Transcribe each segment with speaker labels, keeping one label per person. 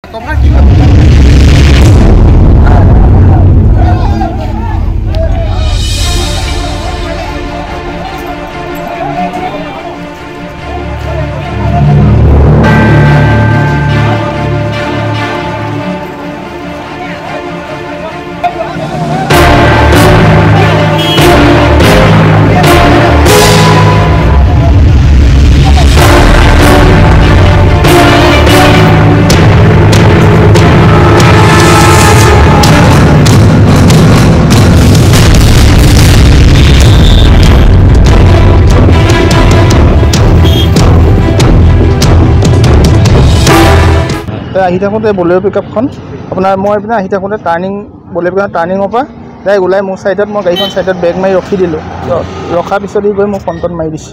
Speaker 1: তোমার কি ভাবে আহি থাকোঁতে বলেৰ' পিকআপখন আপোনাৰ মই এইপিনে আহি থাকোঁতে বলেৰ' পিকআপ টাৰ্ণিঙৰ পৰা ডাইৰেক্ট ওলাই মোৰ ছাইডত মই গাড়ীখন ছাইডত বেগ মাৰি ৰখি দিলোঁ ৰখাৰ পিছত গৈ মোক ফ্ৰণ্টত মাৰি দিছে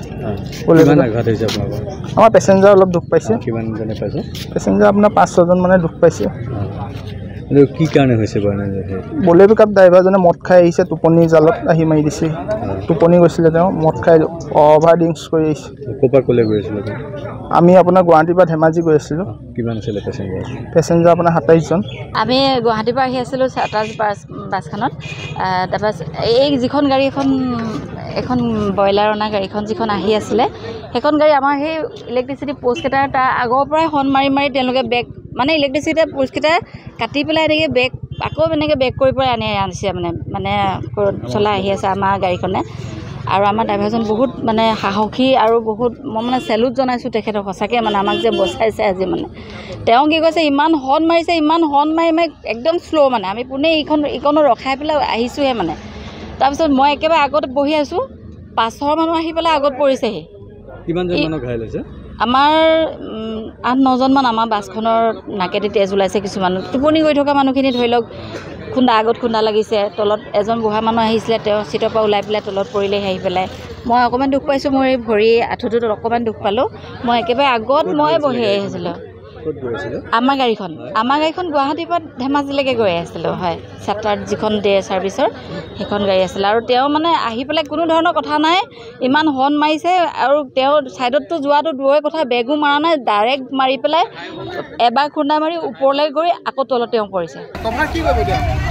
Speaker 1: আমাৰ পেচেঞ্জাৰ অলপ দুখ পাইছে পেচেঞ্জাৰ আপোনাৰ 5-6জন মানে দুখ পাইছে
Speaker 2: কি কাৰণে হৈছে
Speaker 1: বলেৰ' পিকআপ ড্ৰাইভাৰজনে মদ খাই আহিছে টোপনি জালত আহি মাৰি দিছে টোপনি গৈছিলে তেওঁ মদ খাই অভাৰ ড্ৰিংকছ কৰি আহিছে
Speaker 2: ক'ৰপৰা ক'লৈ গৈ আছিলে
Speaker 1: আমি আপোনাৰ গুৱাহাটীৰ পৰা ধেমাজি গৈ আছিলোঁ
Speaker 2: কিমান আছিলে
Speaker 1: পেচেঞ্জাৰ আপোনাৰ 27জন
Speaker 3: আমি গুৱাহাটীৰ পৰা আহি আছিলোঁ চাৰ্টাৰ্ছ বাছখনত তাৰপৰা এই যিখন গাড়ী এখন ব্ৰইলাৰ অনা গাড়ীখন যিখন আহি আছিলে সেইখন গাড়ী আমাৰ সেই ইলেক্ট্ৰিচিটি প'ষ্টকেইটাৰ তাৰ আগৰ পৰাই হৰ্ণ মাৰি মাৰি তেওঁলোকে বেগ মানে ইলেক্ট্ৰিচিটি প'ষ্টকেইটা কাটি পেলাই এনেকৈ বেগ আকৌ এনেকৈ বেগ কৰি পেলাই আনিছে মানে চলাই আহি আছে আমাৰ গাড়ীখনে আৰু আমাৰ ড্ৰাইভাৰজন বহুত মানে সাহসী আৰু বহুত মই মানে চেলুট জনাইছোঁ তেখেতক সঁচাকৈ মানে আমাক যে বচাইছে আজি মানে তেওঁ কি কৈছে ইমান হৰ্ণ মাৰিছে ইমান হৰ্ণ মাৰি একদম শ্ল' মানে আমি পোনে ইখনো ৰখাই পেলাই আহিছোঁহে মানে তাৰপিছত মই একেবাৰে আগত বহি আছোঁ 5 মানুহ আহি পেলাই আগত পৰিছেহি
Speaker 2: কিমানজন মানুহ ঘাইল হৈছে
Speaker 3: আমাৰ 8-9জনমান আমাৰ বাছখনৰ নাকেদি তেজ ওলাইছে কিছুমান টোপনি গৈ থকা মানুহখিনি ধৰি লওক আগত খুন্দা লাগিছে তলত এজন বুঢ়া মানুহ আহিছিলে তেওঁ চিটৰ পৰা ওলাই পেলাই তলত পৰিলেহি আহি পেলাই মই অকণমান দুখ পাইছোঁ মোৰ এই ভৰি আঁঠুটোত অকণমান দুখ পালোঁ মই একেবাৰে আগত মই বহি আহিছিলোঁ আমাৰ গাড়ীখন গুৱাহাটীৰ পৰা ধেমাজিলৈকে গৈ আছিলোঁ হয় চাৰ্টাৰ যিখন ডে ছাৰ্ভিচৰ সেইখন গাড়ী আছিলে আৰু তেওঁ মানে আহি পেলাই কোনো ধৰণৰ কথা নাই ইমান হৰ্ণ মাৰিছে আৰু তেওঁ ছাইডততো যোৱাটো দূৰৰে কথা বেগো মৰা নাই ডাইৰেক্ট মাৰি পেলাই এবাৰ খুন্দা মাৰি ওপৰলৈ গৈ আকৌ তলত তেওঁ পৰিছে
Speaker 1: তোমাৰ কি ভাবে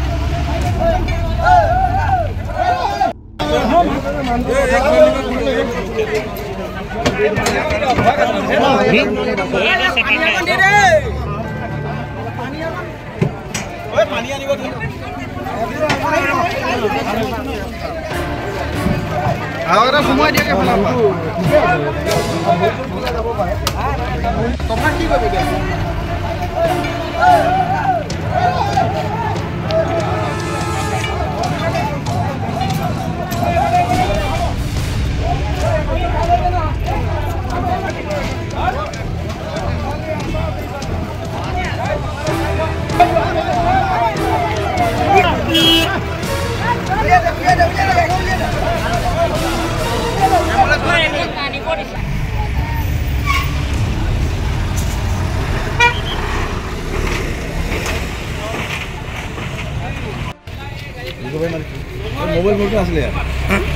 Speaker 1: পানী আনিব আৰু সময় দিয়াকে তোমাৰ কি ভাবে
Speaker 2: মোবাইল ফোনটো আছিলে